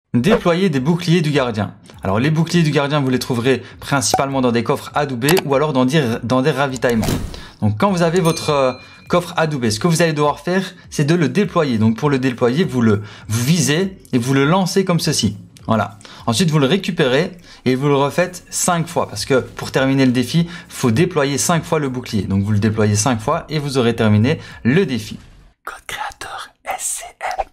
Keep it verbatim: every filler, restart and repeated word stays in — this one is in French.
Déployer des boucliers du gardien. Alors les boucliers du gardien, vous les trouverez principalement dans des coffres adoubés ou alors dans des, dans des ravitaillements. Donc quand vous avez votre euh, coffre adoubé, ce que vous allez devoir faire, c'est de le déployer. Donc pour le déployer, vous le vous visez et vous le lancez comme ceci. Voilà. Ensuite, vous le récupérez et vous le refaites cinq fois parce que pour terminer le défi, il faut déployer cinq fois le bouclier. Donc vous le déployez cinq fois et vous aurez terminé le défi. Code créateur S C M.